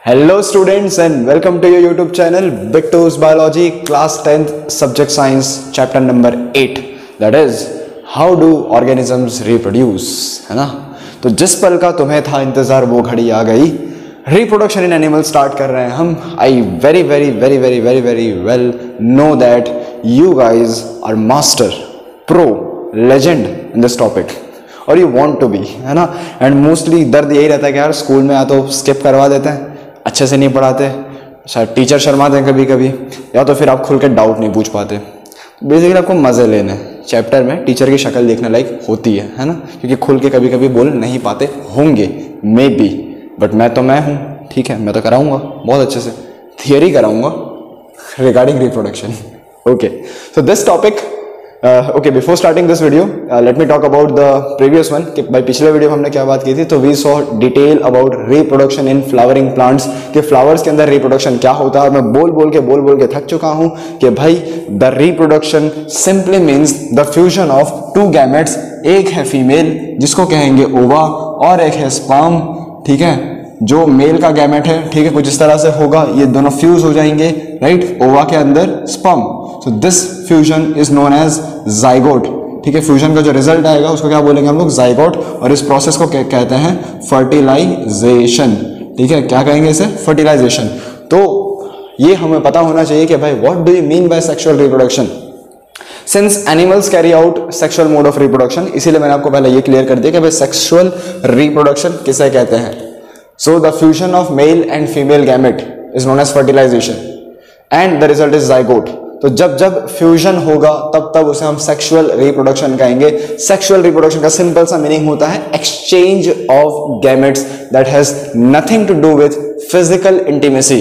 Hello students and welcome to your YouTube channel Big Toes Biology Class 10th Subject Science Chapter number 8 that is How do organisms reproduce, है ना। तो जिस पल का तुम्हें था इंतजार वो घड़ी आ गई। रिप्रोडक्शन इन एनिमल स्टार्ट कर रहे हैं हम। I very very very very very very well know that you guys are master pro legend in this topic और यू वांट टू बी, है ना। एंड मोस्टली दर्द यही रहता है कि यार स्कूल में या तो स्किप करवा देते हैं, अच्छे से नहीं पढ़ाते, शायद टीचर शर्माते हैं कभी कभी, या तो फिर आप खुल के डाउट नहीं पूछ पाते। बेसिकली आपको मज़े लेने चैप्टर में थियरी की शक्ल देखने लायक होती है ना, क्योंकि खुल के कभी कभी बोल नहीं पाते होंगे मे बी, बट मैं हूँ, ठीक है। मैं तो कराऊंगा बहुत अच्छे से, थियरी कराऊंगा regarding reproduction. Okay, so this topic okay, before starting this video let me talk about the previous one कि भाई पिछले वीडियो में हमने क्या बात की थी। तो we saw detail about reproduction in flowering plants कि फ्लावर्स के अंदर रिप्रोडक्शन क्या होता है। और मैं बोल बोल के थक चुका हूं कि भाई the reproduction simply means the fusion of two gametes, एक है फीमेल जिसको कहेंगे ओवा और एक है स्पर्म, ठीक है। जो मेल का गैमेट है, ठीक है, कुछ इस तरह से होगा, ये दोनों फ्यूज हो जाएंगे, राइट, ओवा के अंदर sperm. So this fusion is known as zygote, ठीक है। फ्यूजन का जो रिजल्ट आएगा उसको क्या बोलेंगे हम लोग, जाइगोट। और इस प्रोसेस को कहते हैं फर्टिलाइजेशन, ठीक है। क्या कहेंगे इसे, फर्टिलाइजेशन। तो ये हमें पता होना चाहिए कि भाई what do you mean by sexual reproduction. Since animals carry out sexual mode of reproduction, इसीलिए मैंने आपको पहले ये क्लियर कर दिया कि भाई सेक्सुअल रिप्रोडक्शन किसे कहते हैं। So the fusion of male and female gamete is known as fertilization and the result is zygote। तो जब फ्यूजन होगा तब उसे हम सेक्सुअल रिप्रोडक्शन कहेंगे। सेक्सुअल रिप्रोडक्शन का सिंपल सा मीनिंग होता है exchange of gametes that has nothing to do with physical intimacy.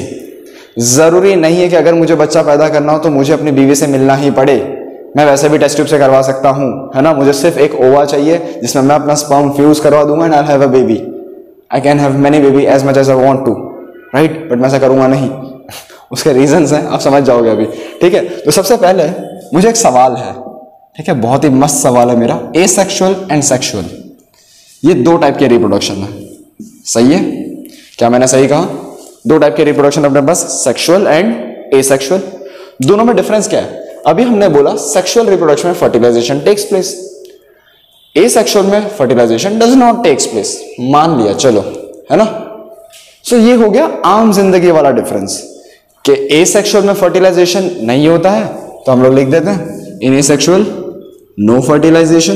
जरूरी नहीं है कि अगर मुझे बच्चा पैदा करना हो तो मुझे अपनी बीवी से मिलना ही पड़े, मैं वैसे भी टेस्ट ट्यूब से करवा सकता हूं, है ना। मुझे सिर्फ एक ओवा चाहिए जिसमें मैं अपना स्पर्म फ्यूज करवा दूंगा and I have a baby. I can have many baby as much as I want to, right? But मैं ऐसा करूंगा नहीं। उसके रीजंस हैं, आप समझ जाओगे अभी, ठीक है। तो सबसे पहले मुझे एक सवाल है, ठीक है, बहुत ही मस्त सवाल है मेरा। एसेक्सुअल एंड सेक्सुअल, ये दो टाइप के रिप्रोडक्शन है, सही है क्या मैंने सही कहा? दो टाइप के रिप्रोडक्शन अपने पास, सेक्सुअल एंड एसेक्सुअल। दोनों में डिफरेंस क्या है? अभी हमने बोला सेक्सुअल रिप्रोडक्शन में फर्टिलाइजेशन टेक्स प्लेस, एसेक्सुअल में fertilization does not takes place, मान लिया, चलो, है ना। सो ये हो गया आम जिंदगी वाला डिफरेंस कि एसेक्सुअल में फर्टिलाइजेशन नहीं होता है, तो हम लोग लिख देते हैं in asexual no fertilization.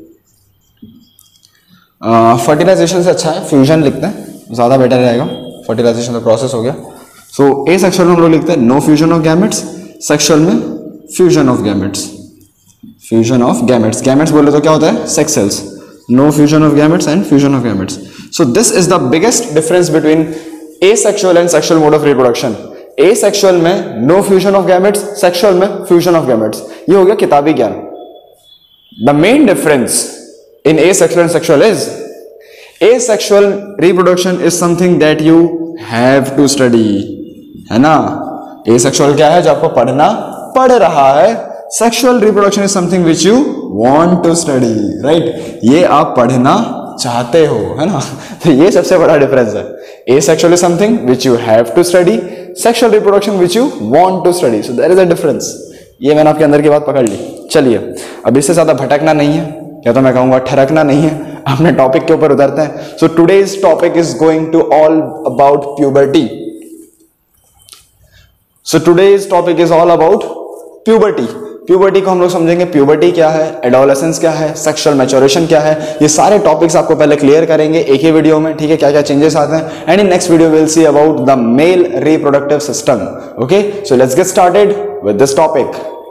Fertilization से अच्छा है फ्यूजन लिखते हैं, ज्यादा बेटर रहेगा। फर्टिलाइजेशन का प्रोसेस हो गया। सो एसेक्सुअल में हम लोग लिखते हैं no fusion of gametes, sexual में fusion of gametes. Fusion of gametes, gametes बोले तो क्या होता है, sex cells. No fusion of gametes and fusion of gametes. So this is the biggest difference between asexual and sexual mode of reproduction. Asexual में no fusion of gametes, sexual में fusion of gametes. ये हो गया किताबी ज्ञान। The main difference in asexual and sexual is asexual reproduction is something that you have to study, है ना। Asexual क्या है, जो आपको पढ़ना पड़ रहा है। Sexual reproduction is something which you want to study, right, ये आप पढ़ना चाहते हो, है ना। तो ये सबसे बड़ा डिफरेंस है। Asexual is something which you have to study, sexual reproduction which you want to study. So there is a difference. ये मैंने आपके अंदर की बात पकड़ ली। चलिए, अब इससे ज्यादा भटकना नहीं है, या तो मैं कहूंगा ठरकना नहीं है, अपने टॉपिक के ऊपर उतरते हैं। So today's topic is going to all about puberty. So today's topic is all about puberty. Puberty को हम लोग समझेंगे, प्यूबर्टी क्या है, एडोलेसेंस क्या है, सेक्सुअल मैच्योरेशन क्या है। ये सारे टॉपिक्स आपको पहले क्लियर करेंगे एक ही वीडियो में, ठीक है, क्या क्या चेंजेस आते हैं। And in next video will see about the male reproductive system. Okay, so let's get started with this topic.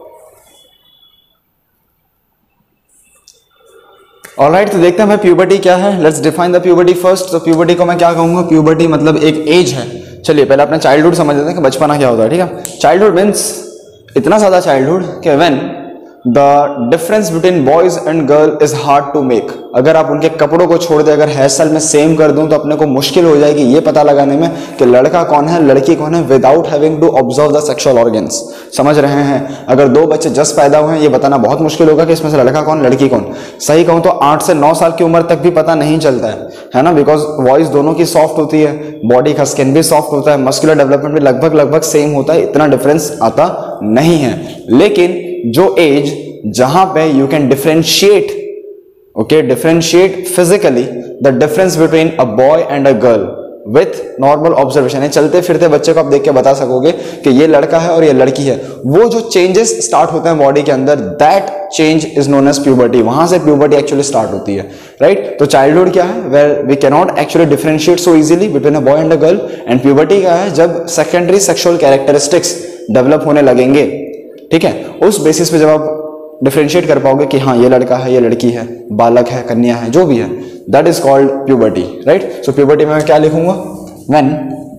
Alright, तो देखते हैं भाई प्यूबर्टी क्या है। Let's define the puberty first. तो प्यूबर्टी को मैं क्या कहूंगा, प्यूबर्टी मतलब एक एज है। चलिए पहले अपना चाइल्डहुड समझ लेते हैं कि बचपना क्या होता है, ठीक है। चाइल्डहुड मीन्स इतना ज्यादा चाइल्डहुड कि when the difference between boys and girl is hard to make. अगर आप उनके कपड़ों को छोड़ दे, अगर हेयर स्टाइल में सेम कर दूं तो अपने को मुश्किल हो जाएगी ये पता लगाने में कि लड़का कौन है लड़की कौन है without having to observe the sexual organs. समझ रहे हैं? अगर दो बच्चे जस्ट पैदा हुए हैं ये बताना बहुत मुश्किल होगा कि इसमें से लड़का कौन लड़की कौन। सही कहूं तो 8 से 9 साल की उम्र तक भी पता नहीं चलता है ना, बिकॉज वॉइस दोनों की सॉफ्ट होती है, बॉडी का स्किन भी सॉफ्ट होता है, मस्कुलर डेवलपमेंट भी लगभग सेम होता है, इतना डिफरेंस आता नहीं है। लेकिन जो एज जहां पे you can differentiate, okay, differentiate physically the difference between a boy and a girl with normal observation है, चलते फिरते बच्चे को आप देख के बता सकोगे कि ये लड़का है और ये लड़की है, वो जो चेंजेस स्टार्ट होते हैं बॉडी के अंदर, that change is known as puberty. वहां से प्यूबर्टी एक्चुअली स्टार्ट होती है, राइट? तो चाइल्डहुड क्या है? Where we can not actually differentiate so easily between a boy and a girl. And puberty क्या है? जब सेकेंडरी सेक्सुअल कैरेक्टरिस्टिक्स डेवलप होने लगेंगे, ठीक है, उस बेसिस पे जब आप डिफरेंशिएट कर पाओगे कि हाँ ये लड़का है, ये लड़की है, बालक है, कन्या है, जो भी है, that is called puberty, right? So puberty में मैं क्या लिखूंगा? व्हेन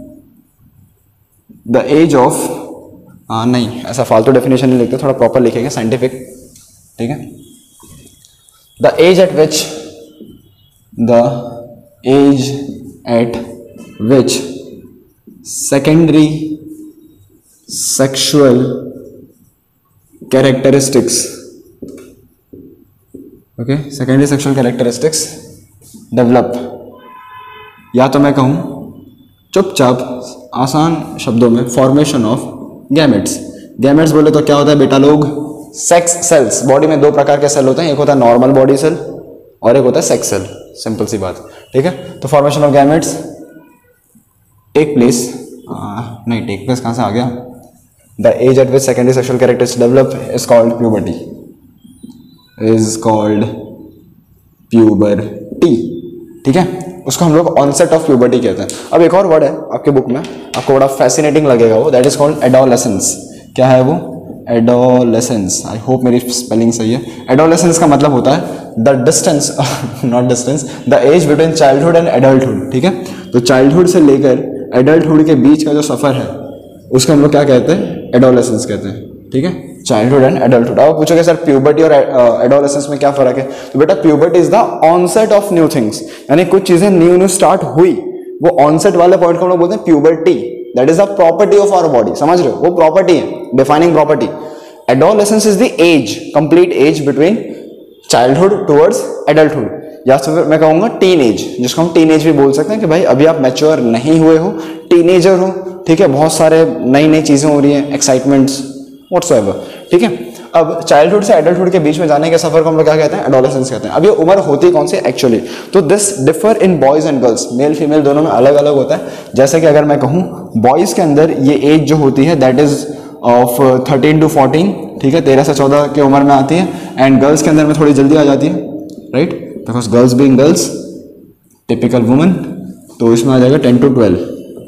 द एज ऑफ, नहीं ऐसा फालतू डेफिनेशन नहीं लिखते, थोड़ा प्रॉपर लिखेंगे, साइंटिफिक, ठीक है? The age at which secondary sexual characteristics, okay, secondary sexual characteristics develop, या तो मैं कहूं चुपचाप आसान शब्दों में फॉर्मेशन ऑफ गैमेट्स। गैमेट्स बोले तो क्या होता है बेटा लोग? Sex cells. बॉडी में दो प्रकार के सेल होते हैं, एक होता है नॉर्मल बॉडी सेल और एक होता है सेक्स सेल, सिंपल सी बात, ठीक है? तो formation of gametes take place, नहीं टेक प्लेस कहां से आ गया? The age at which secondary sexual characteristics develop is called puberty. ठीक है? उसको हम लोग onset of puberty कहते हैं। अब एक और वर्ड है आपके बुक में, आपको बड़ा फैसिनेटिंग लगेगा वो, that is called adolescence। क्या है वो? adolescence। I hope मेरी स्पेलिंग सही है। adolescence का मतलब होता है the distance, not distance, the age between childhood and adulthood। ठीक है? तो childhood से लेकर adulthood के बीच का जो सफर है उसको हम लोग क्या कहते हैं? एडोलेसेंस कहते हैं, ठीक है? Childhood and adulthood. अब पूछोगे सर प्यूबर्टी और एडोलेसेंस में क्या फर्क है? तो बेटा puberty is the onset of new things, यानी कुछ चीजें न्यू स्टार्ट हुई, वो ऑनसेट वाले पॉइंट को हम लोग बोलते हैं puberty. That is the property of our body, समझ रहे हो? वो प्रॉपर्टी है, defining property. Adolescence is the age, complete age between childhood towards adulthood, या फिर मैं कहूंगा टीन एज, जिसको हम टीन एज भी बोल सकते हैं कि भाई अभी आप मैच्योर नहीं हुए हो, टीनेजर हो, ठीक है? बहुत सारे नई चीजें हो रही हैं, एक्साइटमेंट्स व्हाटसोएवर, ठीक है? अब चाइल्डहुड से एडल्टहुड के बीच में जाने के सफर को हम लोग क्या कहते हैं? एडोलेसेंस कहते हैं। अब ये उम्र होती कौन सी एक्चुअली? तो this differ in boys and girls, male female दोनों में अलग अलग होता है। जैसे कि अगर मैं कहूं बॉयज के अंदर ये एज जो होती है दैट इज ऑफ 13 to 14, ठीक है? 13 से 14 की उम्र में आती है। एंड गर्ल्स के अंदर में थोड़ी जल्दी आ जाती है, right? Because girls being girls, typical woman, तो इसमें आ जाएगा 10 to 12,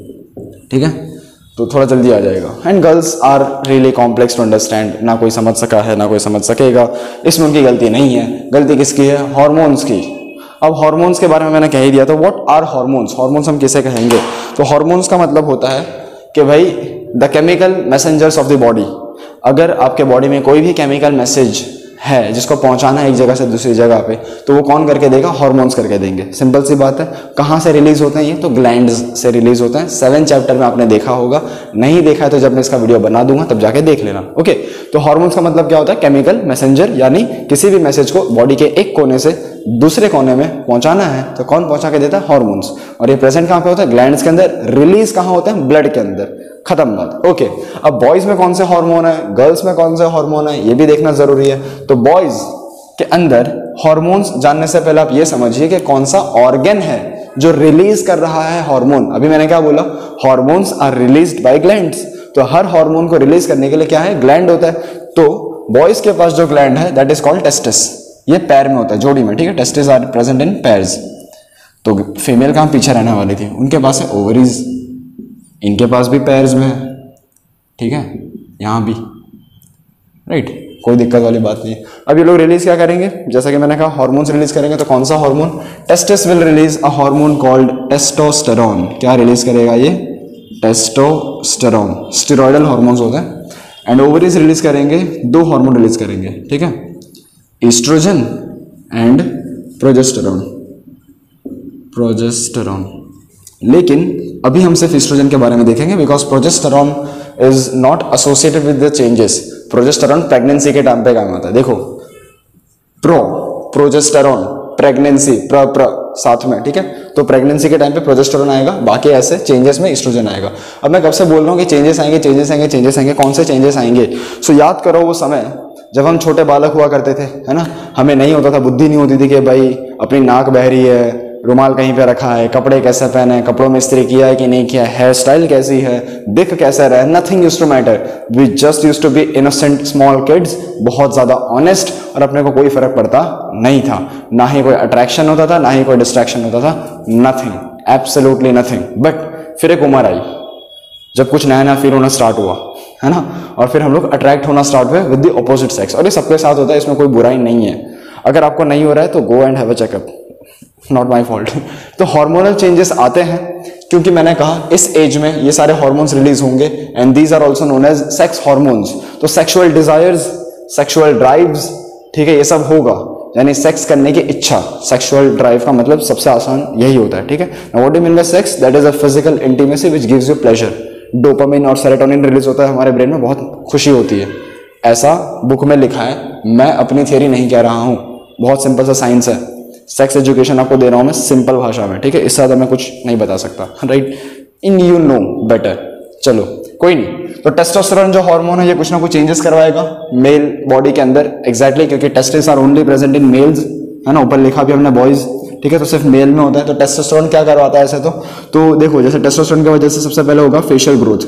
ठीक है? तो थोड़ा जल्दी आ जाएगा। And girls are really complex to understand, ना कोई समझ सका है ना कोई समझ सकेगा, इसमें उनकी गलती नहीं है। गलती किसकी है? हार्मोन्स की। अब हार्मोन्स के बारे में मैंने कह ही दिया, तो व्हाट आर हार्मोन्स? हार्मोन्स हम किसे कहेंगे? तो हार्मोन्स का मतलब होता है कि भाई the chemical messengers of the body. अगर आपके बॉडी में कोई भी केमिकल मैसेज है जिसको पहुंचाना है एक जगह से दूसरी जगह पे, तो वो कौन करके देगा? हार्मोन्स करके देंगे। सिंपल सी बात है। कहाँ से रिलीज होते हैं ये? तो ग्लैंड्स से रिलीज होते हैं। 7 चैप्टर में आपने देखा होगा, नहीं देखा है तो जब मैं इसका वीडियो बना दूंगा तब जाके देख लेना, ओके? तो हार्मोन्स का मतलब क्या होता है? केमिकल मैसेंजर, यानी किसी भी मैसेज को बॉडी के एक कोने से दूसरे कोने में पहुंचाना है तो कौन पहुंचा के देता है? हार्मोन्स। और ये प्रेजेंट कहाँ पे होता है? ग्लैंड्स के अंदर। रिलीज कहाँ होता है? ब्लड के अंदर। खत्म बात, ओके? अब बॉयज में कौन से हार्मोन है, गर्ल्स में कौन से हार्मोन है, ये भी देखना जरूरी है। तो बॉयज के अंदर हार्मोन्स जानने से पहले आप ये समझिए कि कौन सा ऑर्गन है जो रिलीज कर रहा है हार्मोन। अभी मैंने क्या बोला? Hormones are released by glands. तो हर हार्मोन को रिलीज करने के लिए क्या है? ग्लैंड होता है। तो बॉयज के पास जो ग्लैंड है दैट इज कॉल्ड टेस्टिस। ये पैर में होता है, जोड़ी में, ठीक है? Testis are present in pairs. तो फीमेल कहाँ पीछे रहने वाली थी? उनके पास है ओवरीज, इनके पास भी पैर्स में है, ठीक है? यहाँ भी, राइट? कोई दिक्कत वाली बात नहीं है। अब ये लोग रिलीज क्या करेंगे? जैसा कि मैंने कहा हार्मोन्स रिलीज करेंगे। तो कौन सा hormone? Testis will release a hormone called testosterone. क्या रिलीज करेगा ये? टेस्टोस्टेरोन। स्टेरॉयडल हार्मोन्स होते हैं। एंड ओवरीज रिलीज करेंगे 2 हार्मोन रिलीज करेंगे, ठीक है, ईस्ट्रोजन एंड प्रोजेस्टेरॉन। लेकिन अभी हम सिर्फ ईस्ट्रोजन के बारे में देखेंगे because progesterone is not associated with the changes. Progesterone pregnancy के टाइम पे काम आता है। देखो प्रोजेस्टेरॉन प्रेगनेंसी प्र साथ में, ठीक है, तो प्रेगनेंसी के टाइम पे प्रोजेस्टेरॉन आएगा, बाकी ऐसे चेंजेस में ईस्ट्रोजन आएगा। अब मैं कब से बोल रहा हूँ कि चेंजेस आएंगे, कौन से चेंजेस आएंगे? सो याद करो वो समय जब हम छोटे बालक हुआ करते थे, है ना, हमें नहीं होता था, बुद्धि नहीं होती थी कि भाई अपनी नाक बह रही है, रुमाल कहीं पे रखा है, कपड़े कैसे पहने, कपड़ों में इस्त्री किया है कि नहीं किया, हेयर स्टाइल कैसी है, दिख कैसा रहा है, nothing used to matter. We just used to be innocent small kids, बहुत ज्यादा ऑनेस्ट, और अपने को कोई फर्क पड़ता नहीं था, ना ही कोई अट्रैक्शन होता था, ना ही कोई डिस्ट्रैक्शन होता था, नथिंग, एब्सोल्युटली नथिंग। बट फिर एक उम्र आई जब कुछ नया नया फील होना स्टार्ट हुआ, है ना, और फिर हम लोग अट्रैक्ट होना स्टार्ट हुए विद द ऑपोजिट सेक्स। और ये सबके साथ होता है, इसमें कोई बुराई नहीं है। अगर आपको नहीं हो रहा है तो go and have a checkup, not my fault. तो हार्मोनल चेंजेस आते हैं क्योंकि मैंने कहा इस एज में ये सारे हार्मोन्स रिलीज होंगे and these are also known as sex hormones. तो सेक्सुअल डिजायर्स, सेक्सुअल ड्राइव्स, ठीक है, ये सब होगा, यानी सेक्स करने की इच्छा। सेक्सुअल ड्राइव का मतलब सबसे आसान यही होता है, ठीक है। What do mean by sex? That is a physical intimacy which gives you pleasure. Dopamine और सेरोटोनिन रिलीज होता है हमारे ब्रेन में, बहुत खुशी होती है, ऐसा बुक में लिखा है, मैं अपनी थियरी नहीं कह रहा हूं, बहुत सिंपल सा साइंस है। सेक्स एजुकेशन आपको दे रहा हूं मैं सिंपल भाषा में, ठीक है, इससे ज्यादा मैं कुछ नहीं बता सकता, right, in you know better. चलो कोई नहीं। तो टेस्टोस्टेरोन जो हार्मोन है ये कुछ ना कुछ चेंजेस करवाएगा मेल बॉडी के अंदर, एग्जैक्टली क्योंकि testis are only present in males, है ना, ऊपर लिखा भी हमने बॉयज, ठीक है, तो सिर्फ मेल में होता है। तो टेस्टोस्टेरोन क्या करवाता है ऐसे? तो देखो, जैसे टेस्टोस्टेरोन की वजह से सबसे पहले होगा facial growth,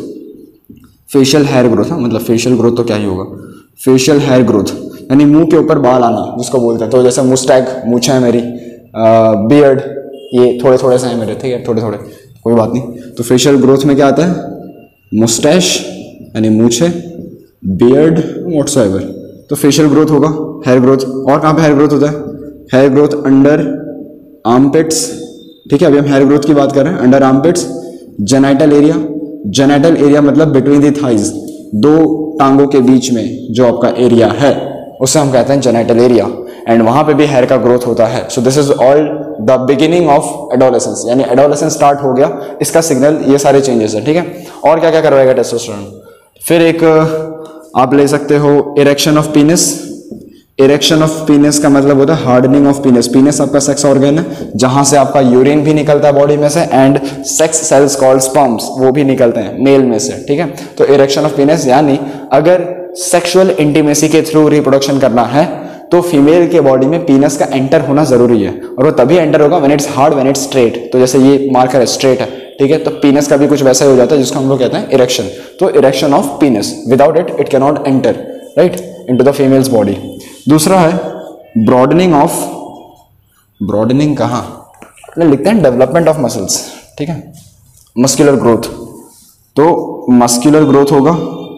facial hair growth, मतलब फेशियल ग्रोथ तो क्या ही होगा, फेशियल हेयर ग्रोथ, यानी मुंह के ऊपर बाल आना जिसको बोलते हैं। तो जैसे मुस्टैग, मूछें है मेरी, बियर्ड, ये थोड़े थोड़े से हैं मेरे, ठीक है, थोड़े थोड़े, कोई बात नहीं। तो फेशियल ग्रोथ में क्या आता है? मुस्टैश यानी मूछे, बियर्ड व्हाटसोएवर, तो फेशियल ग्रोथ होगा, हेयर ग्रोथ। और कहाँ पे हेयर ग्रोथ होता है? हेयर ग्रोथ अंडर आर्मपिट्स, ठीक है, अभी हम हेयर ग्रोथ की बात कर रहे हैं। Under armpits, genital area, genital area मतलब बिटवीन द थाइज, 2 टांगों के बीच में जो आपका एरिया है उसे हम कहते हैं जेनाइटल एरिया, एंड वहां पे भी हेयर का ग्रोथ होता है। So this is all the beginning of adolescence, यानी एडोलेसेंस स्टार्ट हो गया, इसका सिग्नल ये सारे चेंजेस है, ठीक है। और क्या क्या करवाएगा टेस्टोस्टेरोन? फिर एक आप ले सकते हो erection of penis. Erection of penis का मतलब होता है हार्डनिंग ऑफ पीनिस। पीनिस आपका सेक्स ऑर्गन है जहां से आपका यूरिन भी निकलता है बॉडी में से, and sex cells called sperms वो भी निकलते हैं मेल में से, ठीक है। तो इरेक्शन ऑफ पीनिस, यानी अगर सेक्सुअल इंटीमेसी के थ्रू रिप्रोडक्शन करना है तो फीमेल के बॉडी में पीनस का एंटर होना जरूरी है, और वो तभी एंटर होगा when it's hard, when it's straight. तो जैसे ये मार्कर है, स्ट्रेट है, ठीक है, तो पीनस का भी कुछ वैसा ही हो जाता है जिसको हम लोग कहते हैं इरेक्शन। तो erection of penis, without it it can not enter, right, into the female's body. दूसरा है ब्रॉडनिंग ऑफ, ब्रॉडनिंग कहाँ लिखते हैं? डेवलपमेंट ऑफ मसल्स, ठीक है, मस्कुलर ग्रोथ। तो मस्कुलर ग्रोथ होगा,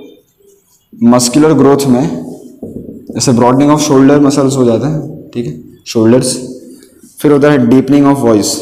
मस्कुलर ग्रोथ में जैसे ब्रॉडनिंग ऑफ शोल्डर मसल्स हो जाते हैं, ठीक है, शोल्डर्स। फिर होता है deepening of voice,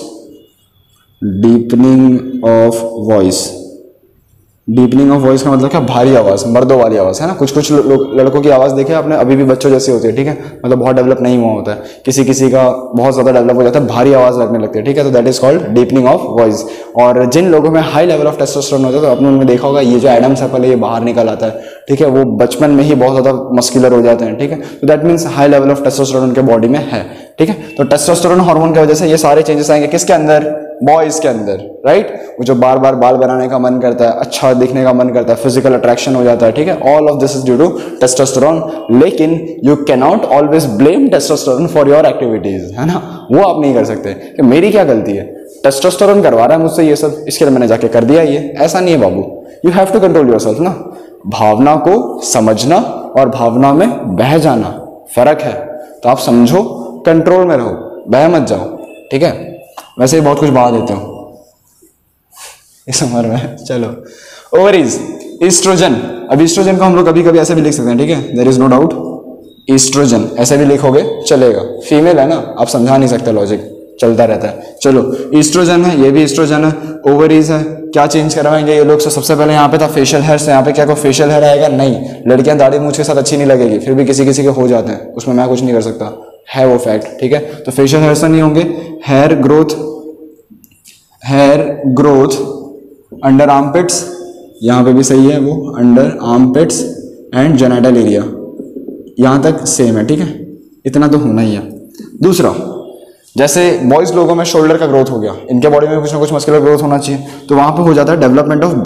deepening of voice. Deepening of voice का मतलब क्या? भारी आवाज, मर्दों वाली आवाज, है ना। कुछ कुछ लड़कों की आवाज देखे आपने, अभी भी बच्चों जैसी होती है, ठीक है, मतलब बहुत डेवलप नहीं हुआ होता है। किसी किसी का बहुत ज्यादा डेवलप हो जाता है, भारी आवाज लगने लगती है, ठीक है, तो that is called deepening of voice. और जिन लोगों में हाई लेवल ऑफ टेस्टोस्टेरोन होता है, तो आपने उनमें देखा होगा ये जो एडम्स एप्पल है ये बाहर निकल आता है, ठीक है, वो बचपन में ही बहुत ज्यादा मस्कुलर हो जाते हैं, ठीक है, तो that means high level of testosterone उनके बॉडी में है, ठीक है। तो टेस्टोस्टेरोन हार्मोन की वजह से ये सारे चेंजेस आएंगे किसके अंदर? बॉयज के अंदर, राइट। वो जो बार बार बाल बनाने का मन करता है, अच्छा दिखने का मन करता है, फिजिकल अट्रैक्शन हो जाता है, ठीक है, all of this is due to testosterone. लेकिन you can not always blame testosterone for your activities, है ना, वो आप नहीं कर सकते कि मेरी क्या गलती है, टेस्टोस्टेरोन करवा रहा है मुझसे ये सब, इसके लिए मैंने जाके कर दिया ये, ऐसा नहीं है बाबू। You have to control yourself ना, भावना को समझना और भावना में बह जाना फर्क है। तो आप समझो, कंट्रोल में रहो, बह मत जाओ, ठीक है। वैसे ही बहुत कुछ बहा देते हो इस उम्र में। चलो, ओवरीज, ईस्ट्रोजन। अब ईस्ट्रोजन को हम लोग कभी कभी ऐसे भी लिख सकते हैं, ठीक है, there is no doubt, oestrogen ऐसे भी लिखोगे चलेगा, फीमेल है ना, आप समझा नहीं सकते, लॉजिक चलता रहता है। चलो, ईस्ट्रोजन है, ये भी ईस्ट्रोजन है, ओवरीज है, क्या चेंज करवाएंगे ये लोग? तो सबसे पहले यहाँ पे था फेशियल हेयर, यहाँ पे क्या कोई फेशियल हेयर आएगा? नहीं। लड़कियां दाढ़ी मूंछ के साथ अच्छी नहीं लगेगी, फिर भी किसी किसी के हो जाते हैं, उसमें मैं कुछ नहीं कर सकता, है वो फैक्ट, ठीक है। तो फेशियल हेयर से नहीं होंगे। हेयर ग्रोथ अंडर आर्मपिट्स, यहाँ पे भी सही है वो, under armpits and genital area, यहाँ तक सेम है, ठीक है, इतना तो होना ही है। दूसरा, जैसे बॉयज लोगों में शोल्डर का ग्रोथ हो गया, इनके बॉडी में कुछ ना कुछ मस्कुलर ग्रोथ होना चाहिए, तो वहां पे हो जाता है डेवलपमेंट ऑफ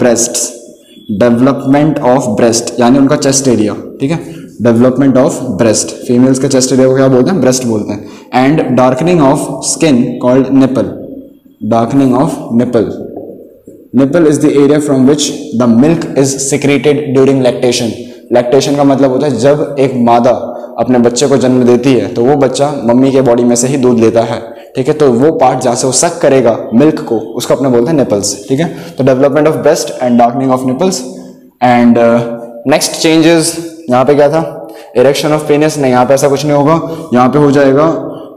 ब्रेस्ट, यानी उनका चेस्ट एरिया, ठीक है, डेवलपमेंट ऑफ ब्रेस्ट। फीमेल्स के चेस्ट एरिया को क्या बोलते हैं? ब्रेस्ट बोलते हैं। And darkening of skin called nipple, darkening of nipple. Nipple is the area from which the milk is secreted during lactation. Lactation का मतलब होता है जब एक मादा अपने बच्चे को जन्म देती है तो वो बच्चा मम्मी के बॉडी में से ही दूध लेता है, ठीक है, तो वो पार्ट जहाँ से वो सक करेगा मिल्क को, उसको अपने बोलते हैं निपल्स, ठीक है। तो development of breast and darkening of nipples. And next changes, यहाँ पे क्या था? इरेक्शन ऑफ पेनिस, नहीं, यहाँ पे ऐसा कुछ नहीं होगा, यहाँ पे हो जाएगा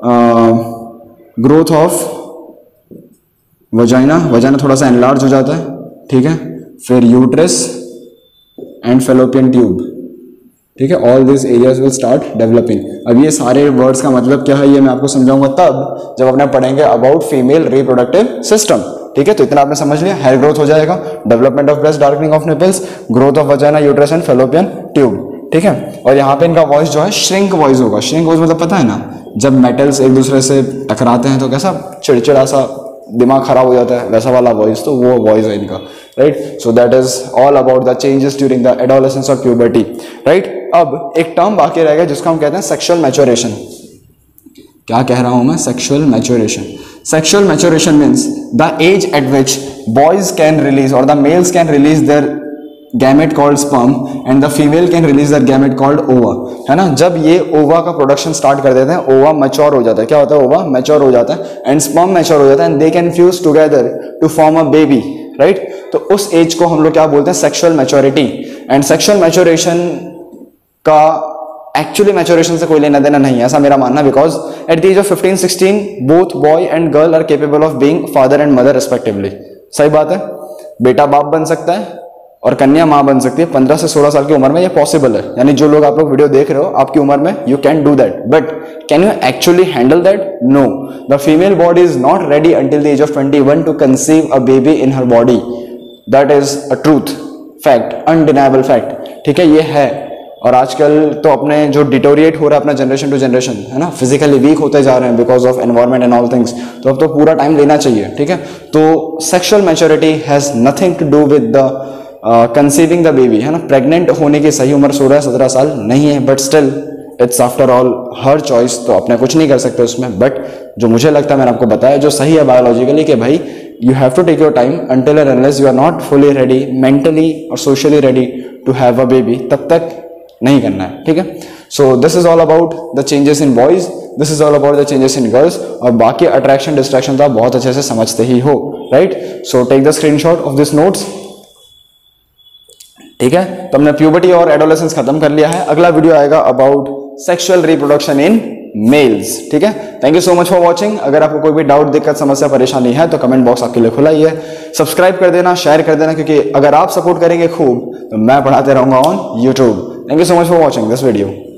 ग्रोथ ऑफ वजाइना, वजाइना थोड़ा सा एनलार्ज हो जाता है, ठीक है, फिर यूट्रस एंड फेलोपियन ट्यूब, ठीक है, all this areas will start developing. अब ये सारे वर्ड्स का मतलब क्या है ये मैं आपको समझाऊंगा तब जब अपने पढ़ेंगे अबाउट फीमेल रिप्रोडक्टिव सिस्टम, ठीक है। तो इतना आपने समझ लिया, हेयर ग्रोथ हो जाएगा, development of breast, darkening of nipples, growth of vagina, uterus and fallopian tube, ठीक है। और यहाँ पे इनका वॉइस जो है श्रिंक वॉइस होगा। श्रिंक वॉइस मतलब पता है ना, जब मेटल्स एक दूसरे से टकराते हैं तो कैसा चिड़चिड़ा सा दिमाग खराब हो जाता है, वैसा वाला वॉइस, तो वो वॉइस है इनका, right. So that is all about the changes during the adolescence और प्यूबर्टी, राइट। अब एक टर्म बाकी रह गया जिसको हम कहते हैं सेक्सुअल मैच्योरेशन। क्या कह रहा हूं मैं? Sexual maturation. Sexual maturation means the age at which boys can release और the males can release their gamete called sperm and the female can release that gamete called ova, है ना। जब ये ओवा का प्रोडक्शन स्टार्ट कर देते हैं, ओवा मैच्योर हो जाता है। क्या होता है? ओवा मैच्योर हो जाता है एंड स्पर्म मैच्योर हो जाता है and they can fuse together to form a baby, right. तो उस एज को हम लोग क्या बोलते हैं? Sexual maturity. And sexual maturation का एक्चुअली मैच्योरेशन से कोई लेना देना नहीं है, ऐसा मेरा मानना, because at the age of 15-16 both boy and girl are capable of being father and mother respectively. सही बात है, बेटा बाप बन सकता है और कन्या मां बन सकती है। 15 से 16 साल की उम्र में ये पॉसिबल है, यानी जो लोग आप लोग वीडियो देख रहे हो आपकी उम्र में, you can do that, but can you actually handle that? No, the female body is not ready until the age of 21 to conceive a baby in her body. That is a truth, fact, undeniable fact, ठीक है, ये है। और आजकल तो अपने जो deteriorate हो रहा है अपना जनरेशन टू जनरेशन, है ना, फिजिकली वीक होते जा रहे हैं because of environment and all things, तो अब तो पूरा टाइम लेना चाहिए, ठीक है। तो sexual maturity has nothing to do with the conceiving the baby, है ना। प्रेग्नेंट होने की सही उम्र 16-17 साल नहीं है, but still it's after all her choice, तो अपने कुछ नहीं कर सकते उसमें। बट जो मुझे लगता है मैंने आपको बताया जो सही है बायोलॉजिकली कि भाई you have to take your time until and unless you are not fully ready mentally और socially ready to have a baby, तब तक नहीं करना है, ठीक है। So this is all about the changes in boys, this is all about the changes in girls, और बाकी अट्रैक्शन डिस्ट्रैक्शन तो आप बहुत अच्छे से समझते ही हो, right. So take the screenshot of this notes, ठीक है। तो हमने प्यूबर्टी और एडोलेसेंस खत्म कर लिया है। अगला वीडियो आएगा about sexual reproduction in males, ठीक है। Thank you so much for watching. अगर आपको कोई भी डाउट, दिक्कत, समस्या, परेशानी है तो कमेंट बॉक्स आपके लिए खुला ही है। सब्सक्राइब कर देना, शेयर कर देना, क्योंकि अगर आप सपोर्ट करेंगे खूब तो मैं पढ़ाते रहूंगा on YouTube. Thank you so much for watching this video.